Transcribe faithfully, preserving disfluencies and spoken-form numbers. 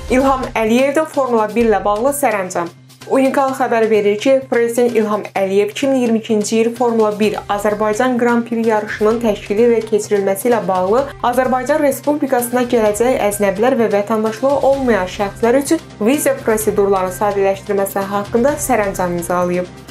İlham Əliyevdə Formula bir ilə bağlı sərəncam. Unikal xəbər verir ki, prezident İlham Əliyev iki min iyirmi ikinci il Formula bir Azərbaycan Qran Pri yarışının təşkili və keçirilməsi ilə bağlı Azərbaycan Respublikasına gələcək əznəbilər və vətəndaşlığı olmayan şəxslər üçün viza prosedurlarının sadələşdirilməsi haqqında sərəncam imzalayıb.